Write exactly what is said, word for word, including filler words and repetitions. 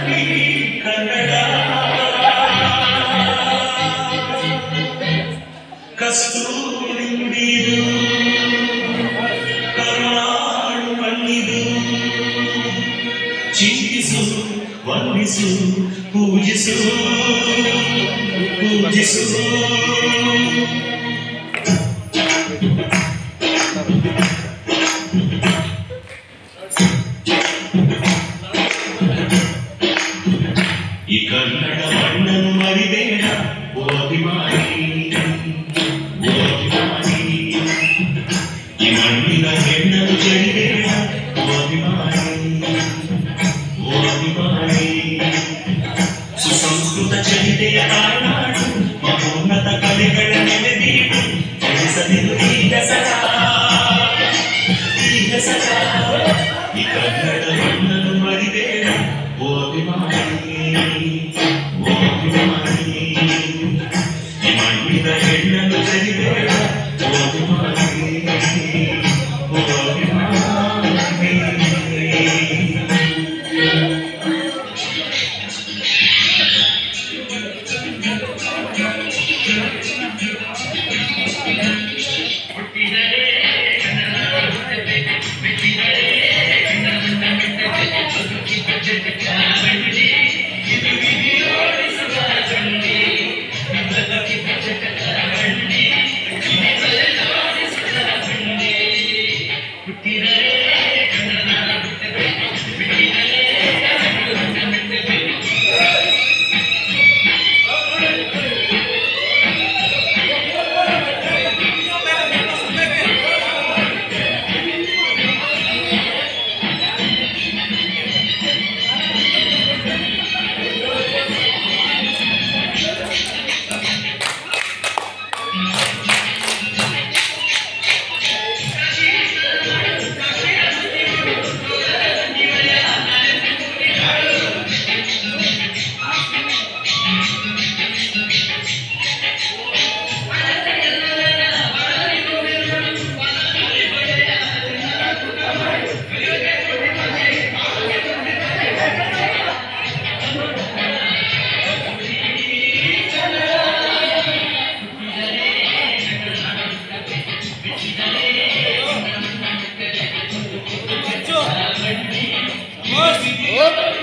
ಕನ್ನಡ ಕಸ್ತೂರಿ ನುಡಿದು ಕರುಣಾಳು ಮಣ್ಣಿದು ಚಿಂತಿಸು ವಂದಿಸು ಪೂಜಿಸು ಪೂಜಿಸು ಈ ಕನ್ನಡ ಮಣ್ಣನ್ನು ಮರಿಬೇಡ ಓ ಅಭಿಮಾನಿ ಓ ಅಭಿಮಾನಿ ಈ ಮಣ್ಣಿನ ಹೆಣ್ಣನ್ನು ಜಡಿಬೇಡ ಓ ಅಭಿಮಾನಿ ಓ ಅಭಿಮಾನಿ ಸುಸಂಸ್ಕೃತ ಚರಿತೆಯ ತಾಯ್ನಾಡು ಮಹೋನ್ನತ ಕಲೆಗಳ ನೆಲೆದೀಡು ಜನಿಸದಿರು ಈ ಹೆಸರ ಈ ಹೆಸರ ಈ ಕನ್ನಡ ಮಣ್ಣನ್ನು ಮರಿಬೇಡ ಓ ಅಭಿಮಾನಿ ಓ ಅಭಿಮಾನಿ ಈ ಮಣ್ಣಿನ ಹೆಣ್ಣನ್ನು ಜರಿಬೇಡ ಓ ಅಭಿಮಾನಿ ಓ ಅಭಿಮಾನಿ Oh!